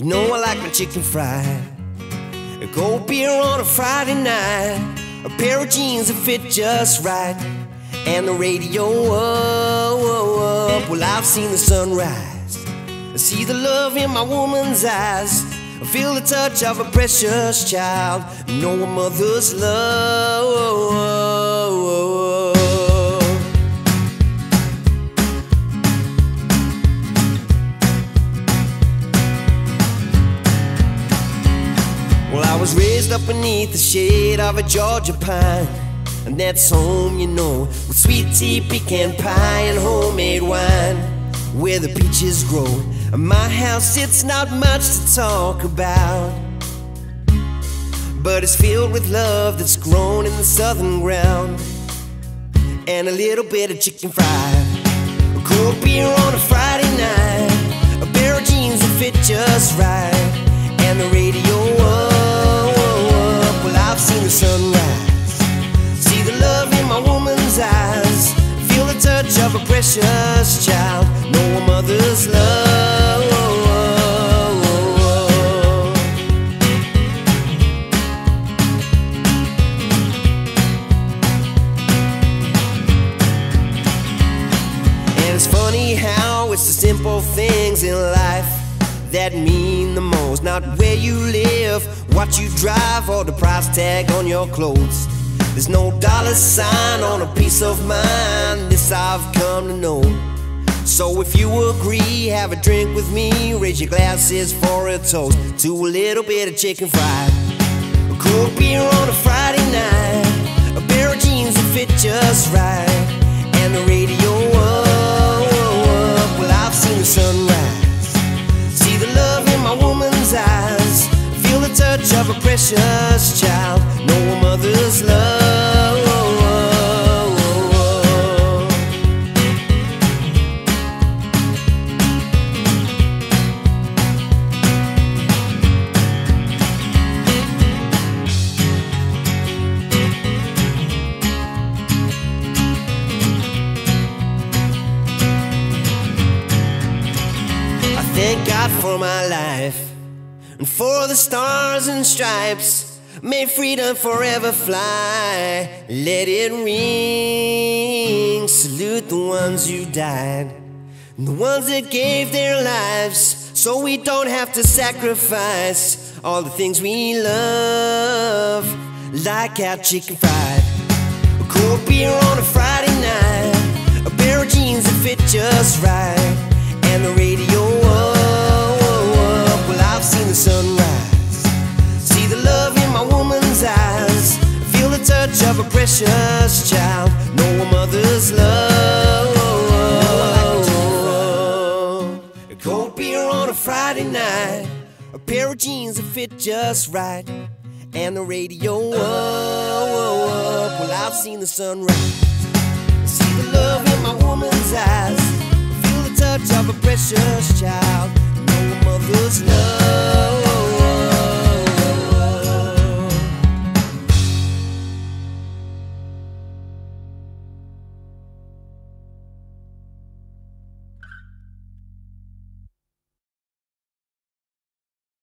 You know I like my chicken fried, a cold beer on a Friday night, a pair of jeans that fit just right, and the radio up. Well, I've seen the sunrise, I see the love in my woman's eyes, I feel the touch of a precious child, know a mother's love. Well, I was raised up beneath the shade of a Georgia pine, and that's home, you know, with sweet tea, pecan pie, and homemade wine, where the peaches grow. And my house, it's not much to talk about, but it's filled with love that's grown in the southern ground, and a little bit of chicken fried, a cold beer on a Friday night, a pair of jeans that fit just right, and the radio up. Well, I've seen the sunrise, see the love in my woman's eyes, feel the touch of a precious child, know a mother's love. And it's funny how it's the simple things in life that mean the most, not where you live, what you drive, or the price tag on your clothes. There's no dollar sign on a peace of mind, this I've come to know. So if you agree, have a drink with me, raise your glasses for a toast to a little bit of chicken fried, a cold beer on a Friday night, a pair of jeans that fit just right, and the radio up. Well, I've seen the sunrise, see the love in my woman's eyes, feel the touch of a precious child, know a mother's love. I thank God for my life, and for the stars and stripes, may freedom forever fly. Let it ring, salute the ones who died, and the ones that gave their lives, so we don't have to sacrifice all the things we love, like our chicken fried, a cold beer on a Friday night, a pair of jeans that fit just right, and the radio up. Well, I've seen the sunrise, see the love in my woman's eyes, feel the touch of a precious child, know a mother's love. A cold beer on a Friday night, a pair of jeans that fit just right, and the radio up. Well, I've seen the sunrise, see the love in my woman's eyes, feel the touch of a precious child, know a mother's love.